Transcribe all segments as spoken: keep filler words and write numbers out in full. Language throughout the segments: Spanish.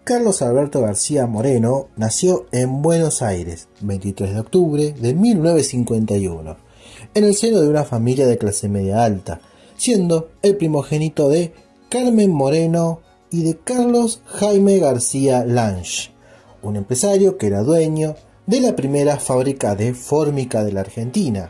Carlos Alberto García Moreno nació en Buenos Aires, veintitrés de octubre de mil novecientos cincuenta y uno, en el seno de una familia de clase media alta, siendo el primogénito de Carmen Moreno y de Carlos Jaime García Lange, un empresario que era dueño de la primera fábrica de fórmica de la Argentina.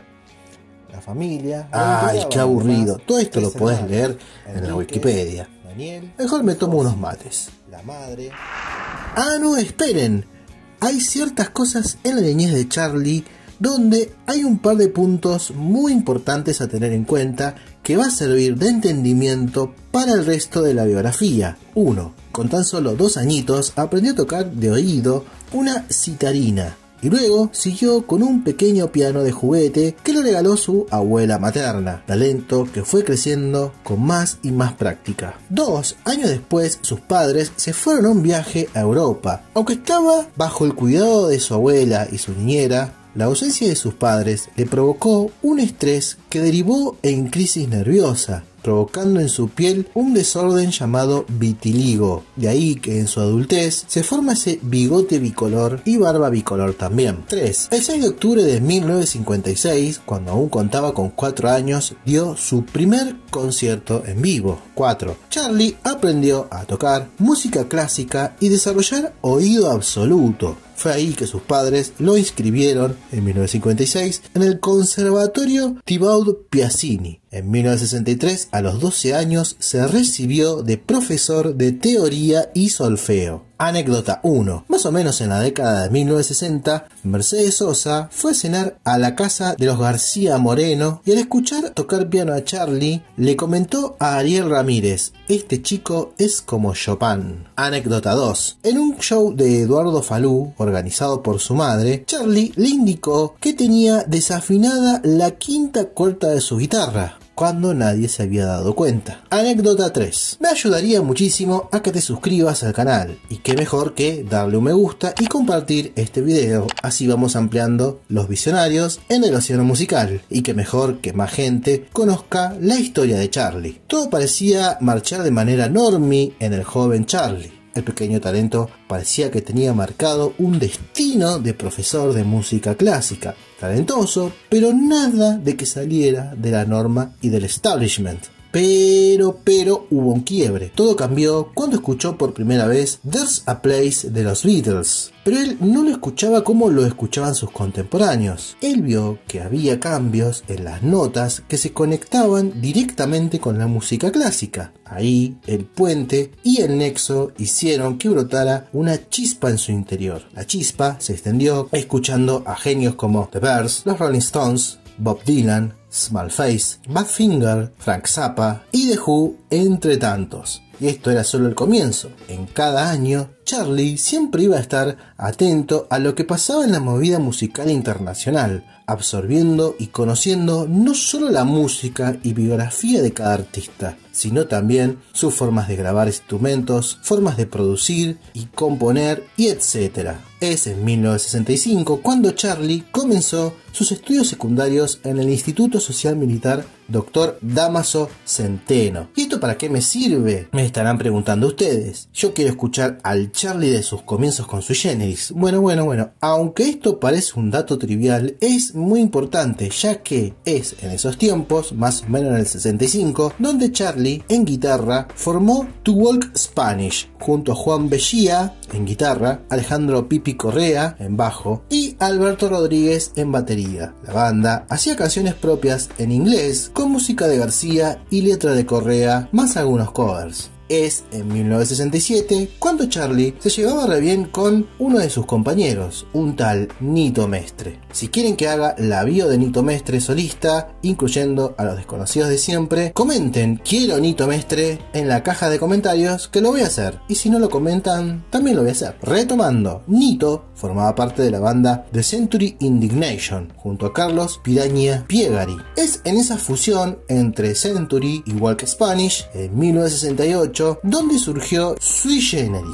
La familia... ¡Ay, qué aburrido! Todo esto lo podés leer en la Wikipedia. Mejor me tomo unos mates. La madre... ¡Ah, no, esperen! Hay ciertas cosas en la niñez de Charlie donde hay un par de puntos muy importantes a tener en cuenta que va a servir de entendimiento para el resto de la biografía. uno. Con tan solo dos añitos aprendió a tocar de oído una citarina y luego siguió con un pequeño piano de juguete que le regaló su abuela materna, talento que fue creciendo con más y más práctica. Dos años después, sus padres se fueron a un viaje a Europa. Aunque estaba bajo el cuidado de su abuela y su niñera, la ausencia de sus padres le provocó un estrés que derivó en crisis nerviosa, provocando en su piel un desorden llamado vitiligo. De ahí que en su adultez se forma ese bigote bicolor y barba bicolor también. tres. El seis de octubre de mil novecientos cincuenta y seis, cuando aún contaba con cuatro años, dio su primer concierto en vivo. cuatro. Charlie aprendió a tocar música clásica y desarrollar oído absoluto. Fue ahí que sus padres lo inscribieron en mil novecientos cincuenta y seis en el Conservatorio Thibaut Piazzini. En mil novecientos sesenta y tres, a los doce años, se recibió de profesor de teoría y solfeo. Anécdota uno. Más o menos en la década de mil novecientos sesenta, Mercedes Sosa fue a cenar a la casa de los García Moreno y al escuchar tocar piano a Charlie, le comentó a Ariel Ramírez: este chico es como Chopin. Anécdota dos. En un show de Eduardo Falú, organizado por su madre, Charlie le indicó que tenía desafinada la quinta cuerda de su guitarra, cuando nadie se había dado cuenta. Anécdota tres. Me ayudaría muchísimo a que te suscribas al canal, y qué mejor que darle un me gusta y compartir este video, así vamos ampliando los visionarios en el océano musical, y qué mejor que más gente conozca la historia de Charlie. Todo parecía marchar de manera normie en el joven Charlie. El pequeño talento parecía que tenía marcado un destino de profesor de música clásica, talentoso, pero nada de que saliera de la norma y del establishment. Pero, pero hubo un quiebre. Todo cambió cuando escuchó por primera vez There's a Place de los Beatles. Pero él no lo escuchaba como lo escuchaban sus contemporáneos. Él vio que había cambios en las notas que se conectaban directamente con la música clásica. Ahí, el puente y el nexo hicieron que brotara una chispa en su interior. La chispa se extendió escuchando a genios como The Bears, los Rolling Stones, Bob Dylan, Smallface, Badfinger, Frank Zappa y The Who, entre tantos. Y esto era solo el comienzo. En cada año, Charlie siempre iba a estar atento a lo que pasaba en la movida musical internacional, absorbiendo y conociendo no solo la música y biografía de cada artista, sino también sus formas de grabar instrumentos, formas de producir y componer, y etcétera. Es en mil novecientos sesenta y cinco cuando Charlie comenzó sus estudios secundarios en el Instituto Social Militar doctor Dámaso Centeno. ¿Y esto para qué me sirve? Me estarán preguntando ustedes. Yo quiero escuchar al Charlie de sus comienzos con Sui Generis. Bueno, bueno, bueno. Aunque esto parece un dato trivial, es muy importante, ya que es en esos tiempos, más o menos en el sesenta y cinco, donde Charlie, en guitarra, formó To Walk Spanish, junto a Juan Bellía, en guitarra, Alejandro Pipi Correa, en bajo, y Alberto Rodríguez, en batería. La banda hacía canciones propias en inglés, con música de García y letra de Correa, más algunos covers. Es en mil novecientos sesenta y siete cuando Charlie se llevaba re bien con uno de sus compañeros, un tal Nito Mestre. Si quieren que haga la bio de Nito Mestre solista, incluyendo a los desconocidos de siempre, comenten "quiero Nito Mestre" en la caja de comentarios, que lo voy a hacer. Y si no lo comentan, también lo voy a hacer. Retomando, Nito formaba parte de la banda The Century Indignation, junto a Carlos Piraña Piegari. Es en esa fusión entre Century y Walk Spanish, en mil novecientos sesenta y ocho, donde surgió Sui Generis.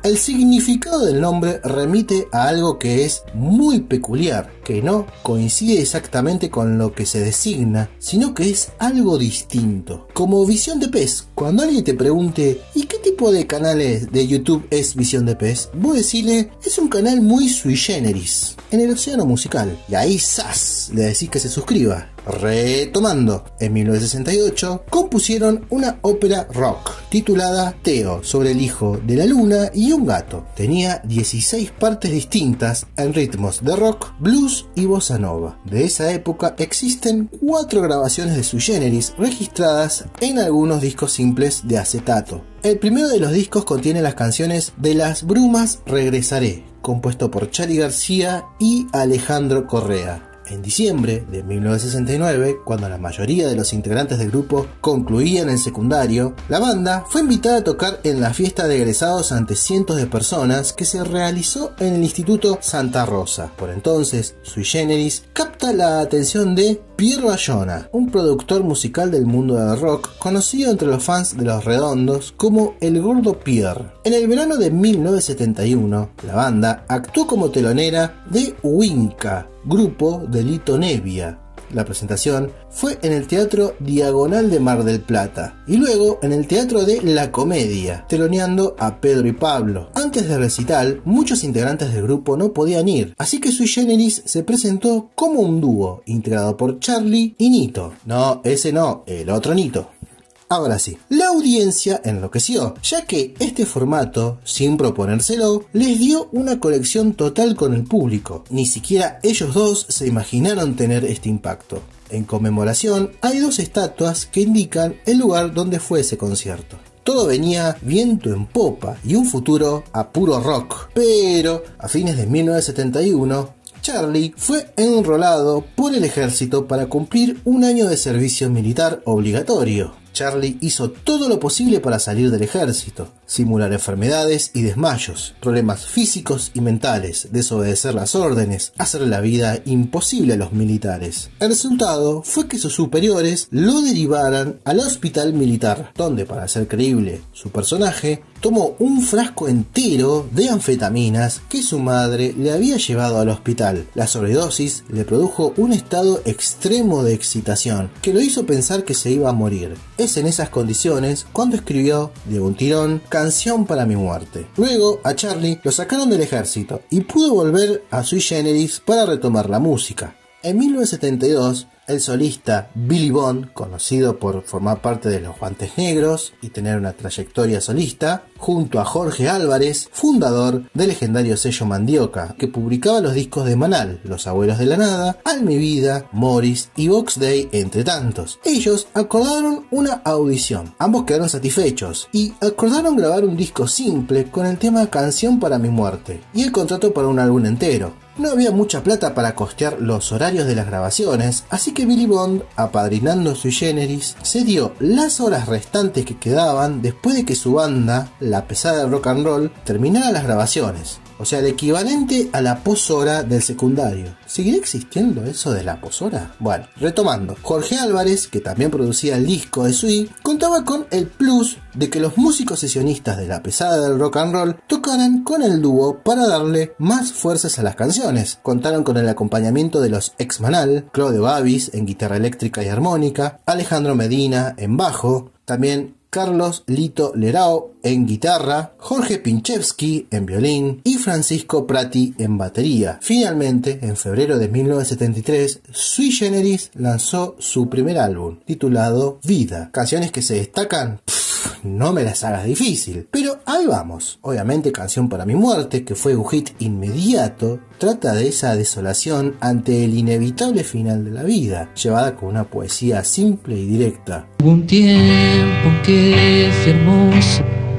El significado del nombre remite a algo que es muy peculiar, que no coincide exactamente con lo que se designa, sino que es algo distinto. Como Visión de Pez, cuando alguien te pregunte ¿y qué tipo de canales de YouTube es Visión de Pez? Vos decirle, es un canal muy sui generis, en el océano musical. Y ahí, ¡zas!, le decís que se suscriba. Retomando, en mil novecientos sesenta y ocho compusieron una ópera rock titulada Teo, sobre el hijo de la luna y un gato. Tenía dieciséis partes distintas en ritmos de rock, blues y bossa nova. De esa época existen cuatro grabaciones de sui generis registradas en algunos discos simples de acetato. El primero de los discos contiene las canciones De las brumas regresaré, compuesto por Charly García y Alejandro Correa. En diciembre de mil novecientos sesenta y nueve, cuando la mayoría de los integrantes del grupo concluían el secundario, la banda fue invitada a tocar en la fiesta de egresados ante cientos de personas que se realizó en el Instituto Santa Rosa. Por entonces, Sui Generis capta la atención de Pierre Bayona, un productor musical del mundo del rock conocido entre los fans de Los Redondos como el Gordo Pierre. En el verano de mil novecientos setenta y uno, la banda actuó como telonera de Winca, grupo de Lito Nebbia. La presentación fue en el Teatro Diagonal de Mar del Plata y luego en el Teatro de La Comedia, teloneando a Pedro y Pablo. Antes del recital, muchos integrantes del grupo no podían ir, así que Sui Generis se presentó como un dúo integrado por Charly y Nito. No, ese no, el otro Nito. Ahora sí, la audiencia enloqueció, ya que este formato, sin proponérselo, les dio una conexión total con el público. Ni siquiera ellos dos se imaginaron tener este impacto. En conmemoración, hay dos estatuas que indican el lugar donde fue ese concierto. Todo venía viento en popa y un futuro a puro rock. Pero, a fines de mil novecientos setenta y uno, Charly fue enrolado por el ejército para cumplir un año de servicio militar obligatorio. Charly hizo todo lo posible para salir del ejército, simular enfermedades y desmayos, problemas físicos y mentales, desobedecer las órdenes, hacer la vida imposible a los militares. El resultado fue que sus superiores lo derivaran al hospital militar, donde, para hacer creíble su personaje, tomó un frasco entero de anfetaminas que su madre le había llevado al hospital. La sobredosis le produjo un estado extremo de excitación que lo hizo pensar que se iba a morir. Es en esas condiciones cuando escribió de un tirón Canción para mi muerte. Luego a Charly lo sacaron del ejército y pudo volver a Sui Generis para retomar la música. En mil novecientos setenta y dos, el solista Billy Bond, conocido por formar parte de Los Guantes Negros y tener una trayectoria solista, junto a Jorge Álvarez, fundador del legendario sello Mandioca, que publicaba los discos de Manal, Los Abuelos de la Nada, Almi Vida, Morris y Box Day, entre tantos. Ellos acordaron una audición. Ambos quedaron satisfechos y acordaron grabar un disco simple con el tema Canción para mi muerte y el contrato para un álbum entero. No había mucha plata para costear los horarios de las grabaciones, así que Billy Bond, apadrinando Sui Generis, se dio las horas restantes que quedaban después de que su banda, La Pesada del Rock and Roll, terminara las grabaciones. O sea, el equivalente a la poshora del secundario. ¿Seguirá existiendo eso de la poshora? Bueno, retomando. Jorge Álvarez, que también producía el disco de Sui, contaba con el plus de que los músicos sesionistas de La Pesada del Rock and Roll tocaran con el dúo para darle más fuerzas a las canciones. Contaron con el acompañamiento de los ex Manal, Claudio Babis en guitarra eléctrica y armónica, Alejandro Medina en bajo, también Carlos Lito Lerao en guitarra, Jorge Pinchevsky en violín y Francisco Prati en batería. Finalmente, en febrero de mil novecientos setenta y tres, Sui Generis lanzó su primer álbum, titulado Vida. Canciones que se destacan, pff, no me las hagas difícil, pero ahí vamos. Obviamente, Canción para mi muerte, que fue un hit inmediato, trata de esa desolación ante el inevitable final de la vida, llevada con una poesía simple y directa. Hubo un tiempo que fui hermoso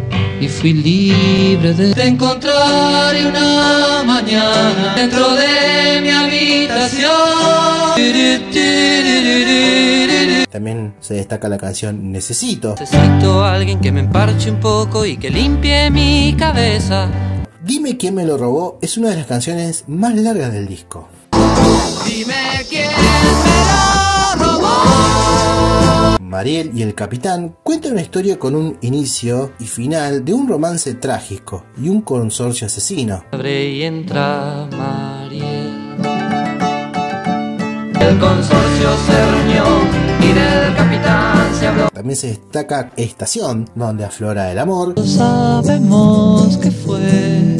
y fui libre de, de encontrar una mañana dentro de mi habitación. También se destaca la canción Necesito. Necesito a alguien que me emparche un poco y que limpie mi cabeza. Dime quién me lo robó es una de las canciones más largas del disco. Dime quién me lo robó. Mariel y el Capitán cuenta una historia con un inicio y final de un romance trágico y un consorcio asesino. Abre y entra Mariel. El consorcio se reunió y del Capitán se habló. También se destaca Estación, donde aflora el amor. Sabemos que fue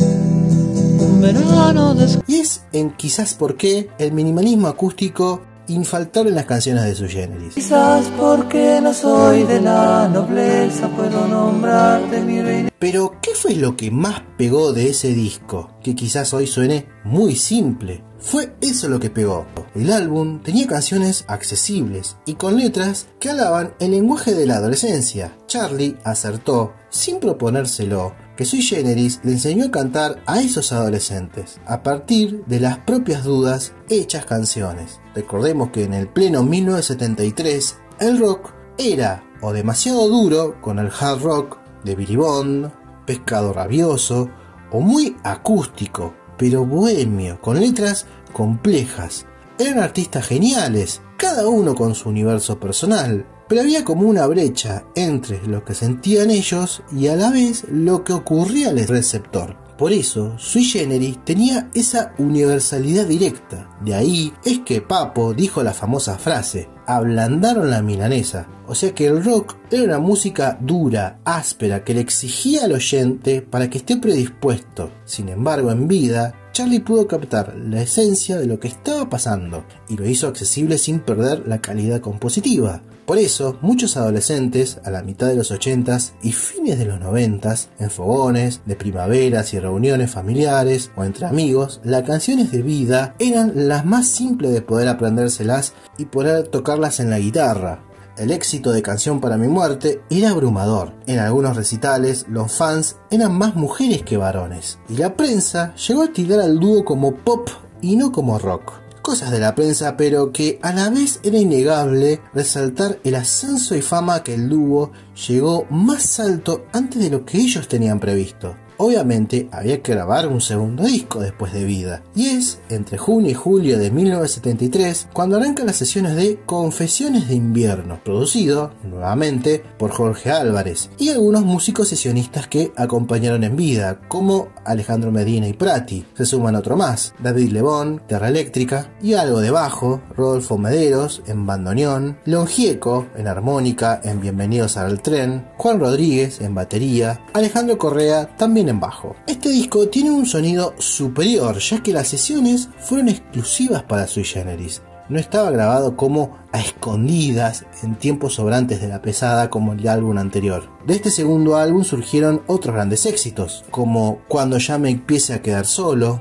un verano de... Y es en Quizás por qué el minimalismo acústico infaltable en las canciones de Sui Generis. Quizás porque no soy de la nobleza puedo nombrarte mi reina. Pero, ¿qué fue lo que más pegó de ese disco? Que quizás hoy suene muy simple. Fue eso lo que pegó. El álbum tenía canciones accesibles y con letras que hablaban el lenguaje de la adolescencia. Charlie acertó, sin proponérselo, que Sui Generis le enseñó a cantar a esos adolescentes, a partir de las propias dudas hechas canciones. Recordemos que en el pleno mil novecientos setenta y tres, el rock era o demasiado duro, con el hard rock de Billy Bond, Pescado Rabioso, o muy acústico, pero bohemio, con letras complejas. Eran artistas geniales, cada uno con su universo personal, pero había como una brecha entre lo que sentían ellos y a la vez lo que ocurría al receptor. Por eso, Sui Generis tenía esa universalidad directa. De ahí es que Papo dijo la famosa frase: ablandaron la milanesa. O sea que el rock era una música dura, áspera, que le exigía al oyente para que esté predispuesto. Sin embargo, en vida, Charlie pudo captar la esencia de lo que estaba pasando y lo hizo accesible sin perder la calidad compositiva. Por eso, muchos adolescentes, a la mitad de los ochentas y fines de los noventas, en fogones, de primaveras y reuniones familiares o entre amigos, las canciones de vida eran las más simples de poder aprendérselas y poder tocarlas en la guitarra. El éxito de Canción para mi muerte era abrumador. En algunos recitales, los fans eran más mujeres que varones, y la prensa llegó a tildar al dúo como pop y no como rock. Cosas de la prensa, pero que a la vez era innegable resaltar el ascenso y fama que el dúo llegó más alto antes de lo que ellos tenían previsto. Obviamente había que grabar un segundo disco después de vida, y es entre junio y julio de mil novecientos setenta y tres cuando arrancan las sesiones de Confesiones de Invierno, producido nuevamente por Jorge Álvarez y algunos músicos sesionistas que acompañaron en vida, como Alejandro Medina y Prati. Se suman otro más, David Lebón, Terra Eléctrica, y algo de bajo, Rodolfo Mederos en bandoneón, León Gieco en armónica en Bienvenidos al Tren, Juan Rodríguez en batería, Alejandro Correa también en bajo. Este disco tiene un sonido superior, ya que las sesiones fueron exclusivas para Sui Generis. No estaba grabado como a escondidas en tiempos sobrantes de la pesada como el álbum anterior. De este segundo álbum surgieron otros grandes éxitos, como Cuando ya me empiece a quedar solo,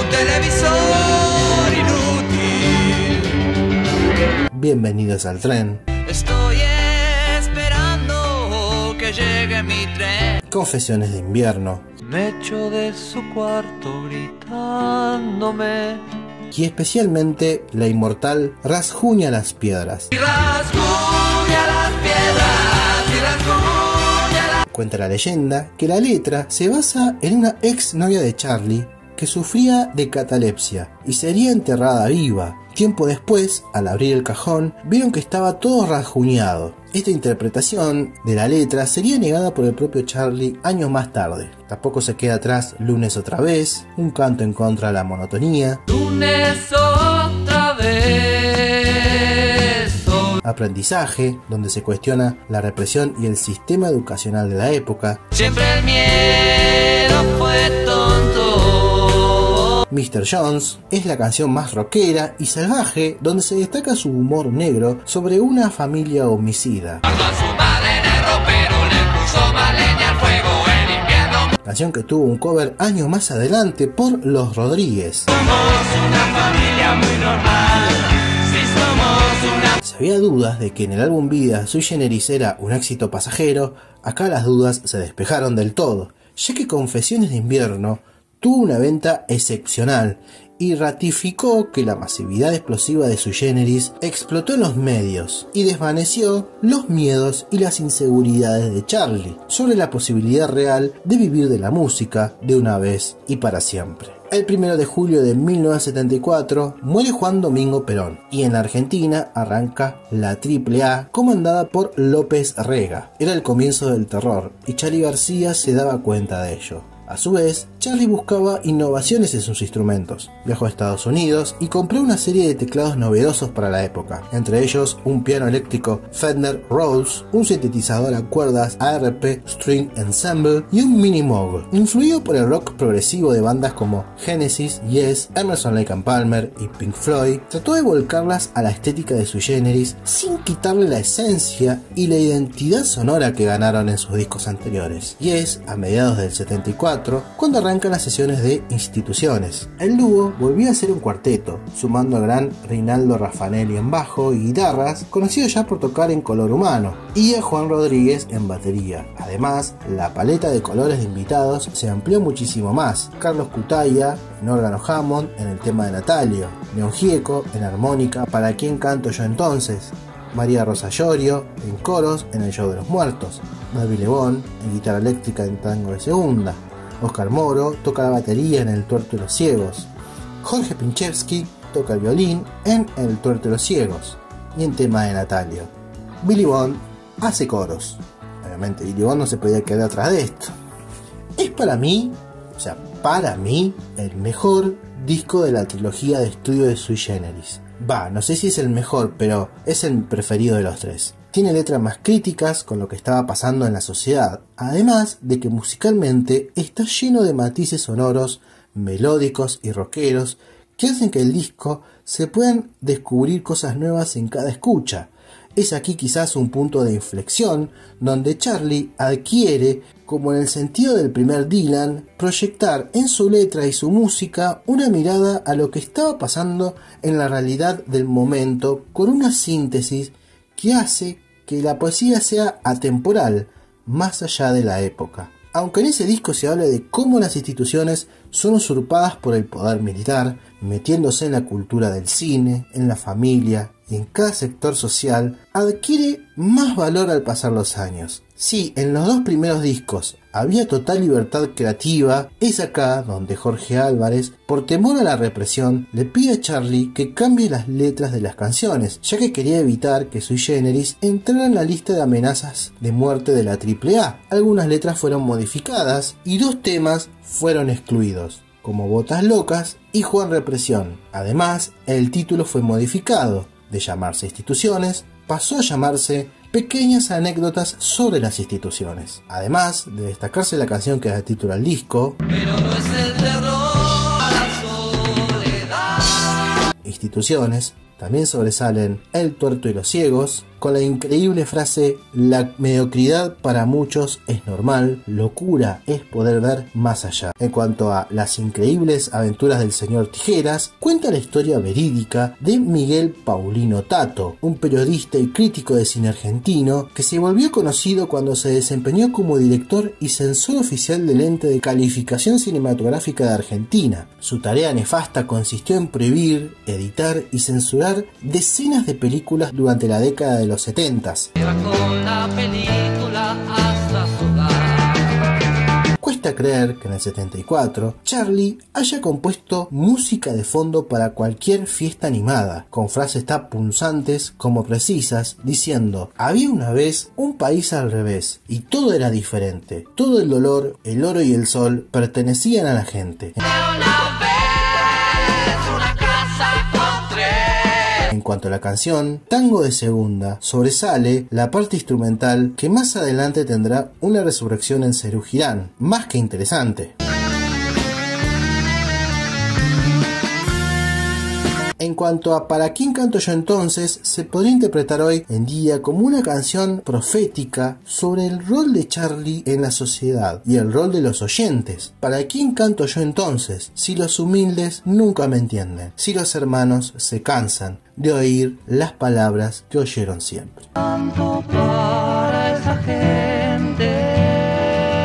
Televisor inútil. Bienvenidos al Tren, Estoy esperando que llegue mi tren. Confesiones de Invierno, Me echo de su cuarto gritándome. y especialmente la inmortal Rasguña las piedras. Y rasguña las piedras, y rasguña las... Cuenta la leyenda que la letra se basa en una ex novia de Charlie que sufría de catalepsia y sería enterrada viva. Tiempo después, al abrir el cajón, vieron que estaba todo rasguñado. Esta interpretación de la letra sería negada por el propio Charlie años más tarde. Tampoco se queda atrás Lunes otra vez, un canto en contra de la monotonía. Lunes otra vez. Soy... Aprendizaje, donde se cuestiona la represión y el sistema educacional de la época. Siempre el miedo fue tonto. mister Jones es la canción más rockera y salvaje, donde se destaca su humor negro sobre una familia homicida. A su madre en el ropero le puso más leña al fuego en invierno. Canción que tuvo un cover años más adelante por Los Rodríguez. Somos una familia muy normal. Si somos una... Si había dudas de que en el álbum Vida Sui Generis era un éxito pasajero, acá las dudas se despejaron del todo, ya que Confesiones de Invierno tuvo una venta excepcional y ratificó que la masividad explosiva de Sui Generis explotó en los medios y desvaneció los miedos y las inseguridades de Charlie sobre la posibilidad real de vivir de la música de una vez y para siempre. El primero de julio de mil novecientos setenta y cuatro muere Juan Domingo Perón y en la Argentina arranca la Triple A comandada por López Rega. Era el comienzo del terror y Charly García se daba cuenta de ello. A su vez, Charly buscaba innovaciones en sus instrumentos. Viajó a Estados Unidos y compró una serie de teclados novedosos para la época, entre ellos un piano eléctrico Fender Rhodes, un sintetizador a cuerdas A R P String Ensemble y un Mini Moog. Influido por el rock progresivo de bandas como Genesis, Yes, Emerson Lake and Palmer y Pink Floyd, trató de volcarlas a la estética de Sui Generis sin quitarle la esencia y la identidad sonora que ganaron en sus discos anteriores. Yes, a mediados del setenta y cuatro, cuando arrancan las sesiones de Instituciones. El dúo volvió a ser un cuarteto, sumando al gran Reinaldo Raffanelli en bajo y guitarras, conocido ya por tocar en Color Humano, y a Juan Rodríguez en batería. Además, la paleta de colores de invitados se amplió muchísimo más. Carlos Cutaya en órgano Hammond en el tema de Natalio, León Gieco en armónica ¿Para quién canto yo entonces?, María Rosa Llorio en coros en El Show de los Muertos, David Lebón en guitarra eléctrica en Tango de Segunda, Oscar Moro toca la batería en El Tuerto de los Ciegos, Jorge Pinchevsky toca el violín en El Tuerto de los Ciegos y en tema de Natalio. Billy Bond hace coros. Obviamente Billy Bond no se podía quedar atrás de esto. Es para mí, o sea, para mí, el mejor disco de la trilogía de estudio de Sui Generis. Va, no sé si es el mejor, pero es el preferido de los tres. Tiene letras más críticas con lo que estaba pasando en la sociedad, además de que musicalmente está lleno de matices sonoros, melódicos y rockeros que hacen que el disco se puedan descubrir cosas nuevas en cada escucha. Es aquí quizás un punto de inflexión donde Charly adquiere, como en el sentido del primer Dylan, proyectar en su letra y su música una mirada a lo que estaba pasando en la realidad del momento con una síntesis que hace que la poesía sea atemporal, más allá de la época. Aunque en ese disco se habla de cómo las instituciones son usurpadas por el poder militar, metiéndose en la cultura del cine, en la familia y en cada sector social, adquiere más valor al pasar los años. Si en los dos primeros discos había total libertad creativa, es acá donde Jorge Álvarez, por temor a la represión, le pide a Charly que cambie las letras de las canciones, ya que quería evitar que Sui Generis entrara en la lista de amenazas de muerte de la Triple A. Algunas letras fueron modificadas y dos temas fueron excluidos, como Botas Locas y Juan Represión. Además, el título fue modificado. De llamarse Instituciones, pasó a llamarse Pequeñas anécdotas sobre las instituciones. Además de destacarse la canción que da título al disco, pero no es el terror a la soledad. Instituciones, también sobresalen El Tuerto y los Ciegos, con la increíble frase: la mediocridad para muchos es normal, locura es poder ver más allá. En cuanto a Las increíbles aventuras del señor Tijeras, cuenta la historia verídica de Miguel Paulino Tato, un periodista y crítico de cine argentino que se volvió conocido cuando se desempeñó como director y censor oficial del ente de calificación cinematográfica de Argentina. Su tarea nefasta consistió en prohibir, editar y censurar decenas de películas durante la década de los setentas. Cuesta creer que en el setenta y cuatro Charly haya compuesto música de fondo para cualquier fiesta animada, con frases tan punzantes como precisas, diciendo: había una vez un país al revés y todo era diferente, todo el dolor, el oro y el sol pertenecían a la gente. En cuanto a la canción, Tango de Segunda, sobresale la parte instrumental que más adelante tendrá una resurrección en Serú Girán, más que interesante. En cuanto a ¿Para quién canto yo entonces?, se podría interpretar hoy en día como una canción profética sobre el rol de Charly en la sociedad y el rol de los oyentes. ¿Para quién canto yo entonces? Si los humildes nunca me entienden, si los hermanos se cansan de oír las palabras que oyeron siempre. Canto para esa gente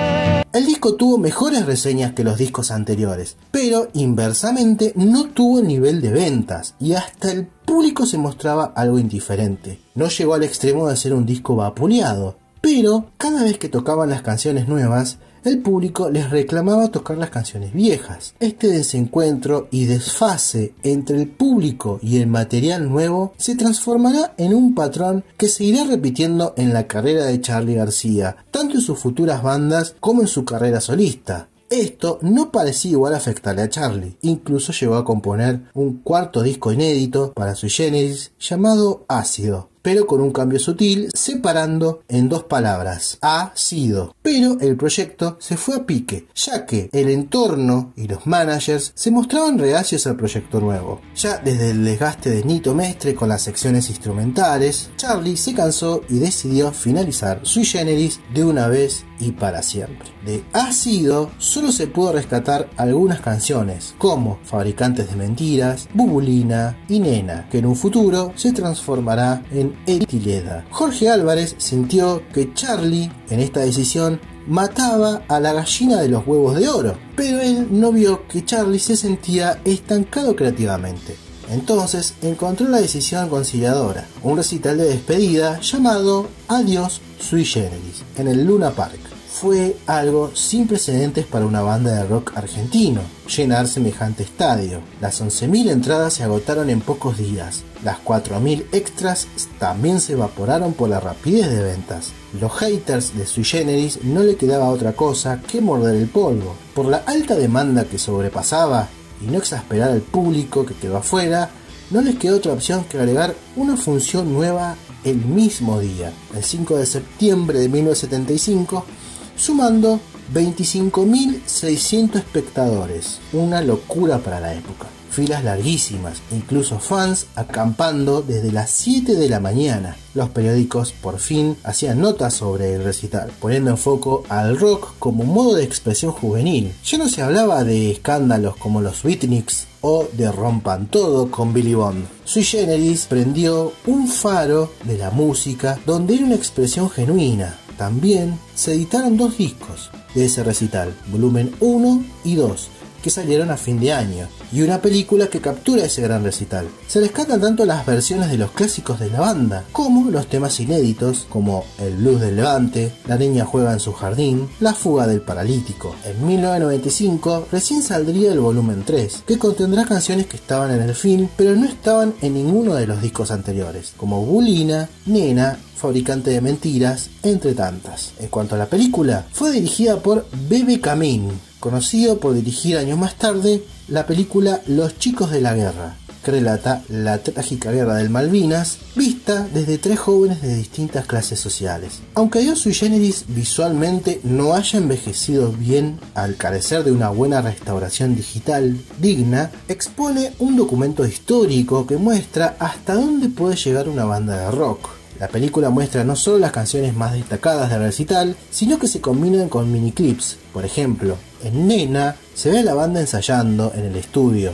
El disco tuvo mejores reseñas que los discos anteriores, pero inversamente no tuvo el nivel de ventas y hasta el público se mostraba algo indiferente. No llegó al extremo de ser un disco vapuleado, pero cada vez que tocaban las canciones nuevas, el público les reclamaba tocar las canciones viejas. Este desencuentro y desfase entre el público y el material nuevo se transformará en un patrón que se irá repitiendo en la carrera de Charly García, tanto en sus futuras bandas como en su carrera solista. Esto no parecía igual afectarle a Charly, incluso llegó a componer un cuarto disco inédito para Sui Generis llamado Ácido, pero con un cambio sutil, separando en dos palabras, ha sido. Pero el proyecto se fue a pique, ya que el entorno y los managers se mostraban reacios al proyecto nuevo. Ya desde el desgaste de Nito Mestre con las secciones instrumentales, Charly se cansó y decidió finalizar Sui Generis de una vez y para siempre. De Ha sido solo se pudo rescatar algunas canciones, como Fabricantes de Mentiras, Bubulina y Nena, que en un futuro se transformará en Etileda. Jorge Álvarez sintió que Charly, en esta decisión, mataba a la gallina de los huevos de oro, pero él no vio que Charly se sentía estancado creativamente. Entonces encontró la decisión conciliadora, un recital de despedida llamado Adiós Sui Generis, en el Luna Park. Fue algo sin precedentes para una banda de rock argentino, llenar semejante estadio. Las once mil entradas se agotaron en pocos días. Las cuatro mil extras también se evaporaron por la rapidez de ventas. Los haters de Sui Generis no le quedaba otra cosa que morder el polvo. Por la alta demanda que sobrepasaba y no exasperar al público que quedó afuera, no les quedó otra opción que agregar una función nueva el mismo día, el cinco de septiembre de mil novecientos setenta y cinco, sumando veinticinco mil seiscientos espectadores, una locura para la época. Filas larguísimas, incluso fans acampando desde las siete de la mañana. Los periódicos por fin hacían notas sobre el recital, poniendo en foco al rock como modo de expresión juvenil. Ya no se hablaba de escándalos como los Beatniks o de Rompan Todo con Billy Bond. Sui Generis prendió un faro de la música donde era una expresión genuina. También se editaron dos discos de ese recital, volumen uno y dos, que salieron a fin de año, y una película que captura ese gran recital. Se rescatan tanto las versiones de los clásicos de la banda, como los temas inéditos, como El Blues del Levante, La Niña Juega en su Jardín, La Fuga del Paralítico. En mil novecientos noventa y cinco recién saldría el volumen tres, que contendrá canciones que estaban en el film, pero no estaban en ninguno de los discos anteriores, como Bulina, Nena, Fabricante de Mentiras, entre tantas. En cuanto a la película, fue dirigida por Bebe Camín, conocido por dirigir años más tarde la película Los Chicos de la Guerra, que relata la trágica guerra del Malvinas, vista desde tres jóvenes de distintas clases sociales. Aunque Adiós Sui Generis visualmente no haya envejecido bien al carecer de una buena restauración digital digna, expone un documento histórico que muestra hasta dónde puede llegar una banda de rock. La película muestra no solo las canciones más destacadas del recital, sino que se combinan con miniclips. Por ejemplo, en Nena se ve a la banda ensayando en el estudio.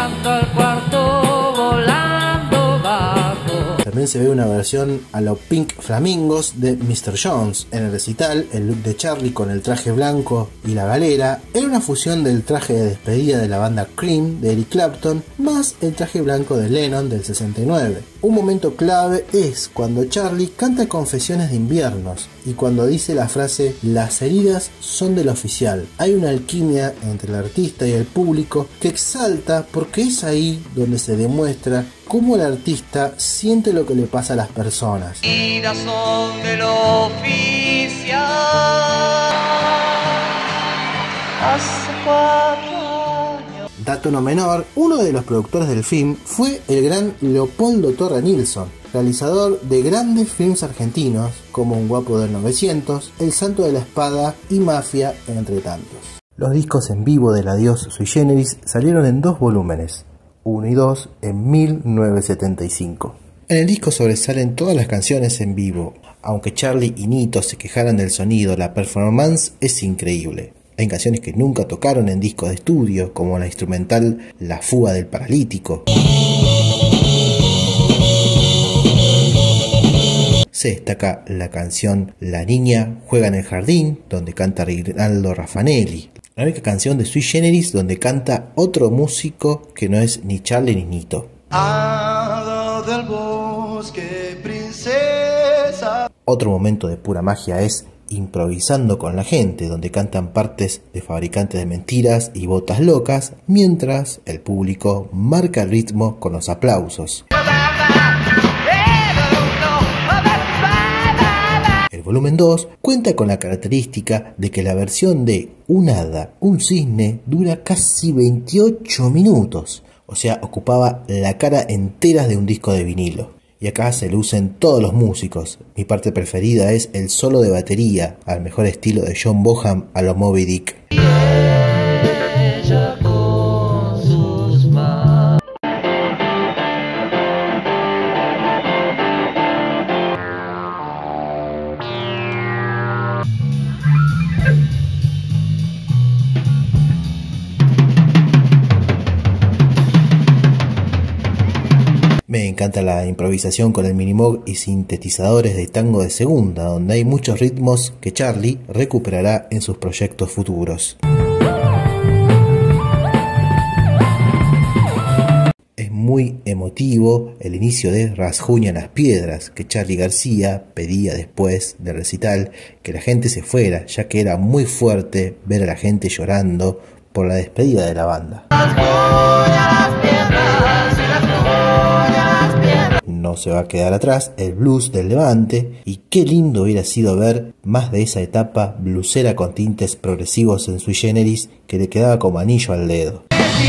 Al cuarto volando bajo. También se ve una versión a los Pink Flamingos de mister Jones. En el recital, el look de Charly con el traje blanco y la galera era una fusión del traje de despedida de la banda Cream de Eric Clapton más el traje blanco de Lennon del sesenta y nueve. Un momento clave es cuando Charly canta Confesiones de Inviernos y cuando dice la frase "las heridas son del oficial". Hay una alquimia entre el artista y el público que exalta porque es ahí donde se demuestra cómo el artista siente lo que le pasa a las personas. Las heridas son del oficial. Hace cuatro Dato no menor, uno de los productores del film fue el gran Leopoldo Torre Nilsson, realizador de grandes films argentinos como Un guapo del novecientos, El santo de la espada y Mafia, entre tantos. Los discos en vivo del Adiós Sui Generis salieron en dos volúmenes, uno y dos, en mil novecientos setenta y cinco. En el disco sobresalen todas las canciones en vivo. Aunque Charly y Nito se quejaran del sonido, la performance es increíble. Hay canciones que nunca tocaron en discos de estudio, como la instrumental La Fuga del Paralítico. se destaca la canción La niña juega en el jardín, donde canta Rinaldo Raffanelli. La única canción de Sui Generis donde canta otro músico que no es ni Charlie ni Nito. Hada del bosque, princesa. Otro momento de pura magia es Improvisando con la gente, donde cantan partes de Fabricantes de Mentiras y Botas Locas, mientras el público marca el ritmo con los aplausos. El volumen dos cuenta con la característica de que la versión de Un hada, un cisne dura casi veintiocho minutos, o sea, ocupaba la cara entera de un disco de vinilo. Y acá se lucen todos los músicos. Mi parte preferida es el solo de batería, al mejor estilo de John Bonham a lo Moby Dick. Me encanta la improvisación con el Minimoog y sintetizadores de tango de segunda, donde hay muchos ritmos que Charlie recuperará en sus proyectos futuros. Es muy emotivo el inicio de Rasguña en las piedras, que Charly García pedía después del recital que la gente se fuera, ya que era muy fuerte ver a la gente llorando por la despedida de la banda. No se va a quedar atrás el blues del Levante, y qué lindo hubiera sido ver más de esa etapa bluesera con tintes progresivos en Sui Generis, que le quedaba como anillo al dedo.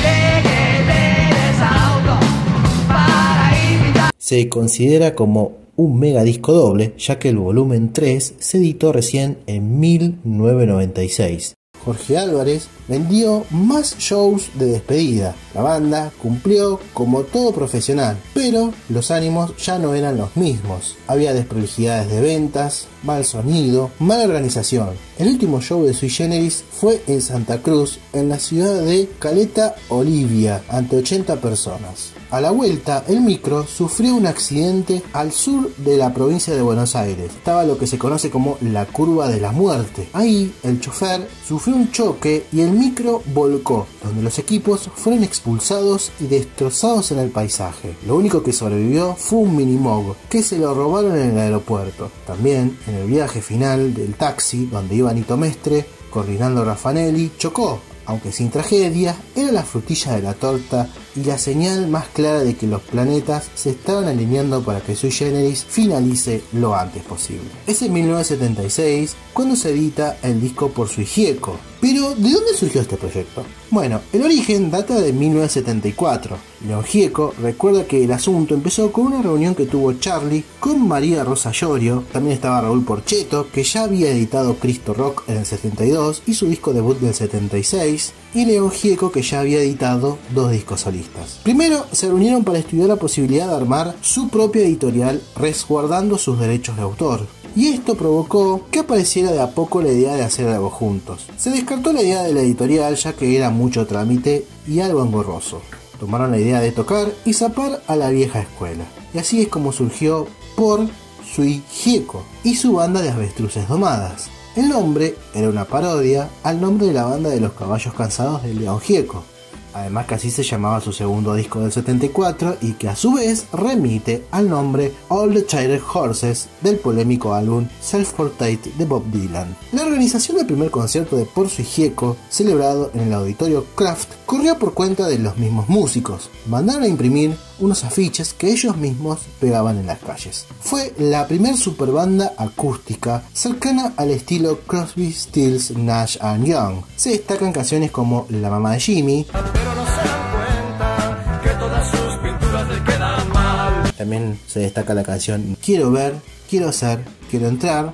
Se considera como un mega disco doble, ya que el volumen tres se editó recién en mil novecientos noventa y seis. Jorge Álvarez vendió más shows de despedida. La banda cumplió como todo profesional, pero los ánimos ya no eran los mismos. Había desprolijidades de ventas, mal sonido, mala organización. El último show de Sui Generis fue en Santa Cruz, en la ciudad de Caleta Olivia, ante ochenta personas. A la vuelta, el micro sufrió un accidente al sur de la provincia de Buenos Aires. Estaba lo que se conoce como la curva de la muerte. Ahí, el chofer sufrió un choque y el micro volcó, donde los equipos fueron expulsados y destrozados en el paisaje. Lo único que sobrevivió fue un Minimoog, que se lo robaron en el aeropuerto. También, en el viaje final del taxi, donde iba Nito Mestre, con Rinaldo Raffanelli, chocó. Aunque sin tragedia, era la frutilla de la torta y la señal más clara de que los planetas se estaban alineando para que Sui Generis finalice lo antes posible. Es en mil novecientos setenta y seis cuando se edita el disco por Sui Gieco. Pero, ¿de dónde surgió este proyecto? Bueno, el origen data de mil novecientos setenta y cuatro. León Gieco recuerda que el asunto empezó con una reunión que tuvo Charlie con María Rosa Llorio. También estaba Raúl Porchetto, que ya había editado Cristo Rock en el setenta y dos y su disco debut del setenta y seis, y León Gieco, que ya había editado dos discos solistas. Primero se reunieron para estudiar la posibilidad de armar su propia editorial resguardando sus derechos de autor. Y esto provocó que apareciera de a poco la idea de hacer algo juntos. Se descartó la idea de la editorial, ya que era mucho trámite y algo engorroso. Tomaron la idea de tocar y zapar a la vieja escuela. Y así es como surgió Por Sui Gieco y su banda de avestruces domadas. El nombre era una parodia al nombre de la banda de los caballos cansados de León Gieco. Además que así se llamaba su segundo disco del setenta y cuatro y que a su vez remite al nombre All the Tired Horses del polémico álbum Self-Portrait de Bob Dylan. La organización del primer concierto de Por Sui Gieco, celebrado en el Auditorio Kraft, corrió por cuenta de los mismos músicos. Mandaron a imprimir unos afiches que ellos mismos pegaban en las calles. Fue la primer superbanda acústica cercana al estilo Crosby, Stills, Nash and Young. Se destacan canciones como La mamá de Jimmy, Pero no se dan cuenta que todas sus pinturas le quedan mal. también se destaca la canción Quiero ver, quiero ser, quiero entrar.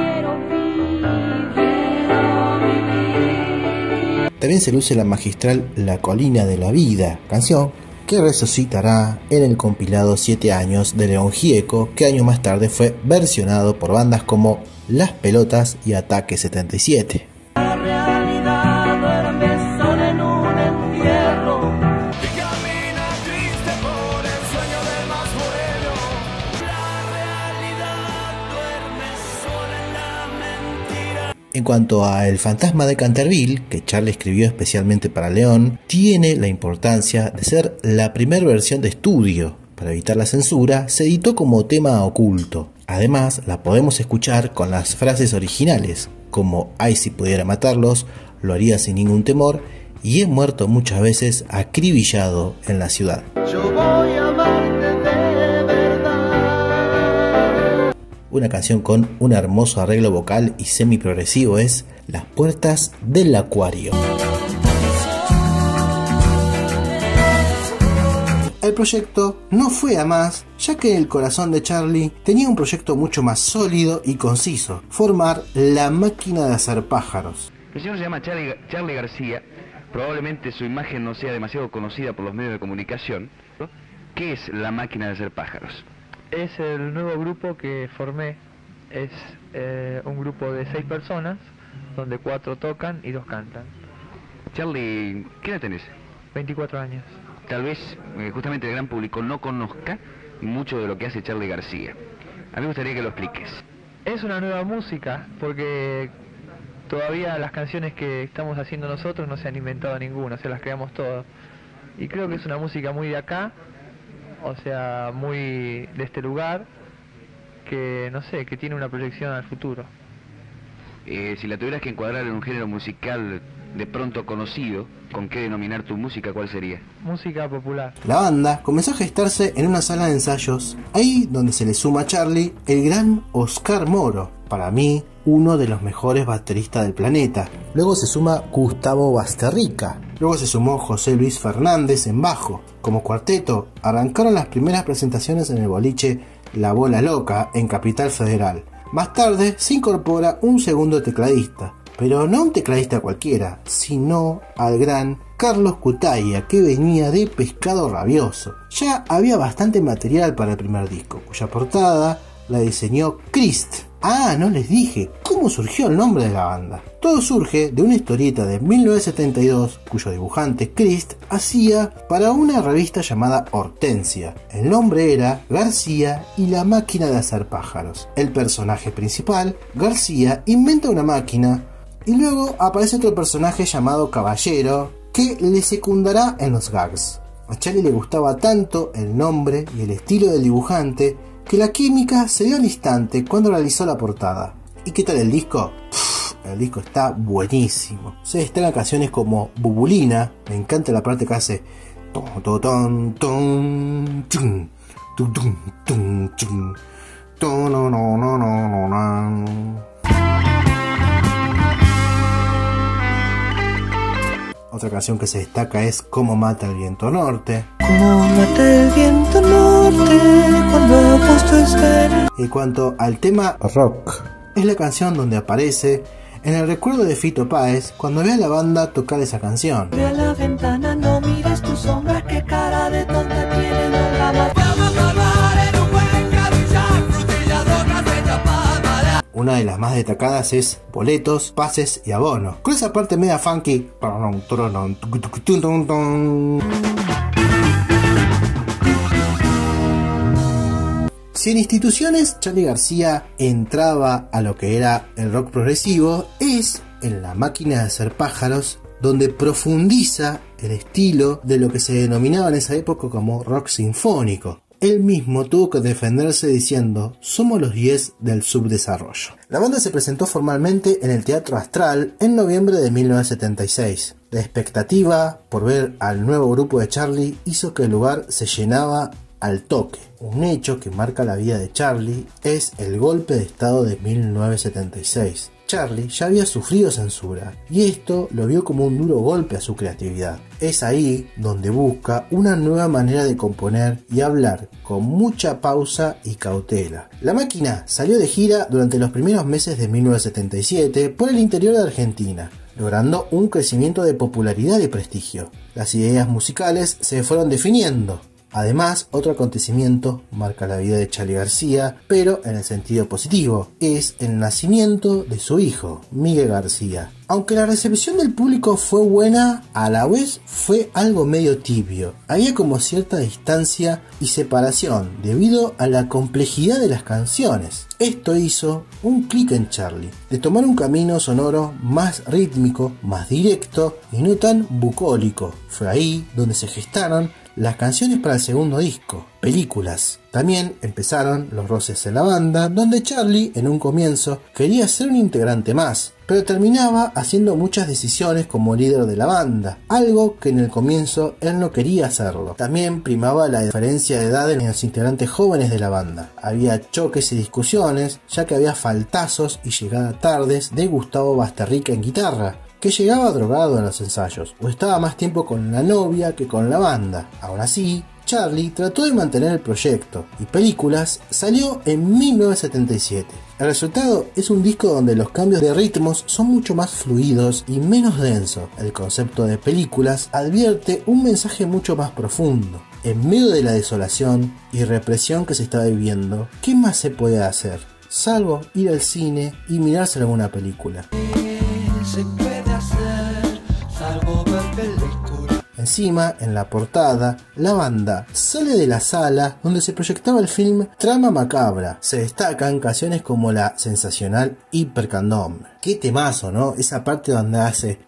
También se luce la magistral La colina de la vida, canción que resucitará en el compilado siete años de León Gieco, que años más tarde fue versionado por bandas como Las Pelotas y Ataque setenta y siete. La realidad duerme sola en un entierro y camina triste por el sueño del más bueno. La realidad cuanto a El fantasma de Canterville, que Charlie escribió especialmente para León, tiene la importancia de ser la primera versión de estudio. Para evitar la censura, se editó como tema oculto. Además, la podemos escuchar con las frases originales, como "ay, si pudiera matarlos, lo haría sin ningún temor", y "he muerto muchas veces acribillado en la ciudad". Yo voy a amarte de verdad. Una canción con un hermoso arreglo vocal y semi-progresivo es Las puertas del acuario. El proyecto no fue a más, ya que el corazón de Charlie tenía un proyecto mucho más sólido y conciso: formar la máquina de hacer pájaros. El señor se llama Charlie, Charlie García. Probablemente su imagen no sea demasiado conocida por los medios de comunicación. ¿Qué es la máquina de hacer pájaros? Es el nuevo grupo que formé. Es eh, un grupo de seis personas, donde cuatro tocan y dos cantan. Charlie, ¿qué edad tenés? veinticuatro años. Tal vez eh, justamente el gran público no conozca mucho de lo que hace Charlie García. A mí me gustaría que lo expliques. Es una nueva música, porque todavía las canciones que estamos haciendo nosotros no se han inventado ninguna, se las creamos todas. Y creo que es una música muy de acá, o sea, muy de este lugar, que no sé, que tiene una proyección al futuro. Eh, si la tuvieras que encuadrar en un género musical de pronto conocido, ¿con qué denominar tu música? ¿Cuál sería? Música popular. La banda comenzó a gestarse en una sala de ensayos, ahí donde se le suma a Charlie el gran Oscar Moro, para mí uno de los mejores bateristas del planeta. Luego se suma Gustavo Basterrica. Luego se sumó José Luis Fernández en bajo. Como cuarteto, arrancaron las primeras presentaciones en el boliche La Bola Loca en Capital Federal. Más tarde se incorpora un segundo tecladista, pero no un tecladista cualquiera, sino al gran Carlos Cutaya, que venía de Pescado Rabioso. Ya había bastante material para el primer disco, cuya portada la diseñó Crist. Ah, no les dije, ¿cómo surgió el nombre de la banda? Todo surge de una historieta de mil novecientos setenta y dos, cuyo dibujante Crist hacía para una revista llamada Hortensia. El nombre era García y la máquina de hacer pájaros. El personaje principal, García, inventa una máquina y luego aparece otro personaje llamado Caballero que le secundará en los gags. A Charlie le gustaba tanto el nombre y el estilo del dibujante que la química se dio al instante cuando realizó la portada. ¿Y qué tal el disco? Pff, el disco está buenísimo. Se destacan canciones como Bubulina, me encanta la parte que hace ton ton ton chun tum tum tum chun ton no no no no no. Otra canción que se destaca es Cómo mata el viento norte. Como mata el viento norte cuando agosto está. En cuanto al tema rock, es la canción donde aparece en el recuerdo de Fito Páez cuando ve a la banda tocar esa canción. Ve a la ventana, no mires tu sombra, qué cara de tonta tiene, no la vas. Vamos a hablar en un buen carrillar, frutillas rojas de chapada. Una de las más destacadas es Boletos, Pases y Abono, con esa parte media funky. Si en instituciones Charlie García entraba a lo que era el rock progresivo, es en La máquina de hacer pájaros donde profundiza el estilo de lo que se denominaba en esa época como rock sinfónico. Él mismo tuvo que defenderse diciendo: somos los diez del subdesarrollo. La banda se presentó formalmente en el Teatro Astral en noviembre de mil novecientos setenta y seis. La expectativa por ver al nuevo grupo de Charlie hizo que el lugar se llenaba al toque. Un hecho que marca la vida de Charlie es el golpe de estado de mil novecientos setenta y seis. Charlie ya había sufrido censura y esto lo vio como un duro golpe a su creatividad. Es ahí donde busca una nueva manera de componer y hablar con mucha pausa y cautela. La máquina salió de gira durante los primeros meses de mil novecientos setenta y siete por el interior de Argentina, logrando un crecimiento de popularidad y prestigio. Las ideas musicales se fueron definiendo. Además, otro acontecimiento marca la vida de Charly García, pero en el sentido positivo, es el nacimiento de su hijo, Miguel García. Aunque la recepción del público fue buena, a la vez fue algo medio tibio. Había como cierta distancia y separación debido a la complejidad de las canciones. Esto hizo un clic en Charly, de tomar un camino sonoro más rítmico, más directo y no tan bucólico. Fue ahí donde se gestaron las canciones para el segundo disco, Películas. También empezaron los roces en la banda, donde Charly en un comienzo quería ser un integrante más, pero terminaba haciendo muchas decisiones como líder de la banda, algo que en el comienzo él no quería hacerlo. También primaba la diferencia de edad en los integrantes jóvenes de la banda. Había choques y discusiones, ya que había faltazos y llegadas tardes de Gustavo Basterrica en guitarra, que llegaba drogado a los ensayos, o estaba más tiempo con la novia que con la banda. Aún así, Charly trató de mantener el proyecto, y Películas salió en mil novecientos setenta y siete. El resultado es un disco donde los cambios de ritmos son mucho más fluidos y menos densos. El concepto de Películas advierte un mensaje mucho más profundo. En medio de la desolación y represión que se está viviendo, ¿qué más se puede hacer? Salvo ir al cine y mirarse alguna película. Se puede hacer, salvo ver películas. Encima, en la portada, la banda sale de la sala donde se proyectaba el film Trama Macabra. Se destacan canciones como la sensacional Hipercandom. Qué temazo, ¿no? Esa parte donde hace...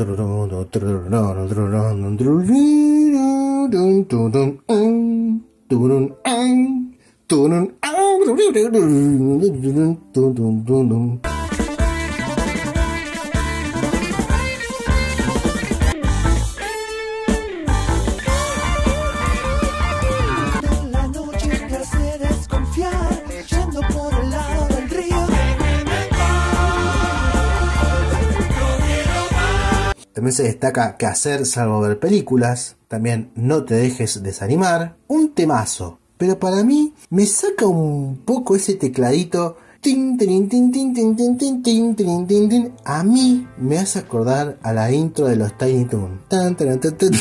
También se destaca Qué hacer salvo ver películas. También No te dejes desanimar. Un temazo. Pero para mí me saca un poco ese tecladito. Tin, tin, tin, tin, tin, tin, tin, tin, tin, tin, tin. A mí me hace acordar a la intro de los Tiny Toon. Tan, tan, tan, tan.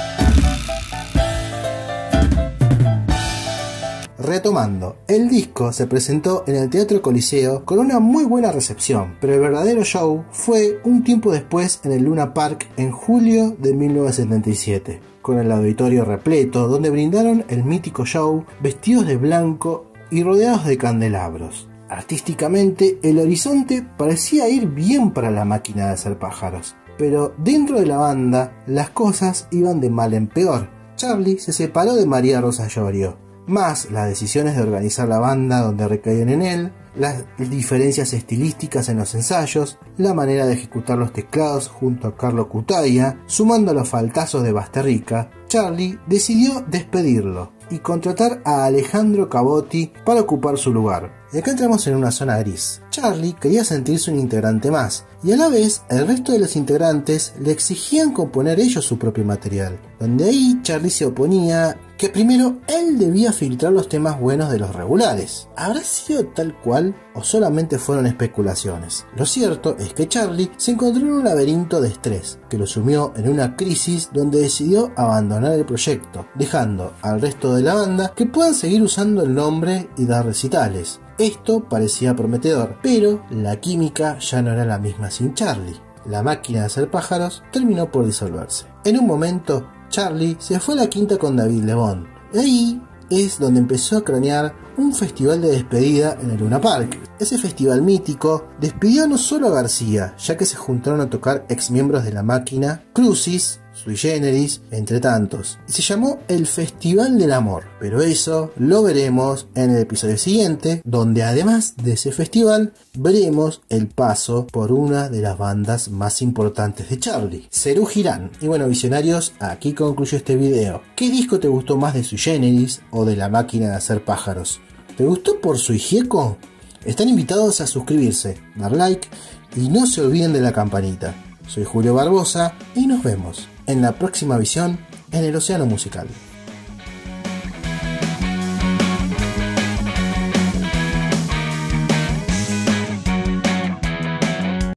Retomando, el disco se presentó en el Teatro Coliseo con una muy buena recepción, pero el verdadero show fue un tiempo después en el Luna Park en julio de mil novecientos setenta y siete, con el auditorio repleto donde brindaron el mítico show vestidos de blanco y rodeados de candelabros. Artísticamente, el horizonte parecía ir bien para la máquina de hacer pájaros, pero dentro de la banda las cosas iban de mal en peor. Charly se separó de María Rosa Llorio, más las decisiones de organizar la banda donde recaían en él, las diferencias estilísticas en los ensayos, la manera de ejecutar los teclados junto a Carlo Cutaia, sumando los faltazos de Basterrica, Charly decidió despedirlo y contratar a Alejandro Cavotti para ocupar su lugar. Y acá entramos en una zona gris. Charly quería sentirse un integrante más, y a la vez el resto de los integrantes le exigían componer ellos su propio material, donde ahí Charly se oponía que primero él debía filtrar los temas buenos de los regulares. ¿Habrá sido tal cual o solamente fueron especulaciones? Lo cierto es que Charly se encontró en un laberinto de estrés que lo sumió en una crisis donde decidió abandonar el proyecto, dejando al resto de la banda que puedan seguir usando el nombre y dar recitales. Esto parecía prometedor, pero la química ya no era la misma sin Charly. La máquina de hacer pájaros terminó por disolverse. En un momento, Charly se fue a la quinta con David Lebón. De ahí es donde empezó a cranear un festival de despedida en el Luna Park. Ese festival mítico despidió no solo a García, ya que se juntaron a tocar ex miembros de la máquina, Crucis, Sui Generis, entre tantos, y se llamó el Festival del Amor. Pero eso lo veremos en el episodio siguiente, donde además de ese festival veremos el paso por una de las bandas más importantes de Charly, Serú Girán. Y bueno, visionarios, aquí concluyo este video. ¿Qué disco te gustó más de Sui Generis o de La Máquina de Hacer Pájaros? ¿Te gustó por Sui Gieco? Están invitados a suscribirse, dar like y no se olviden de la campanita. Soy Julio Barbosa y nos vemos en la próxima visión en el Océano Musical.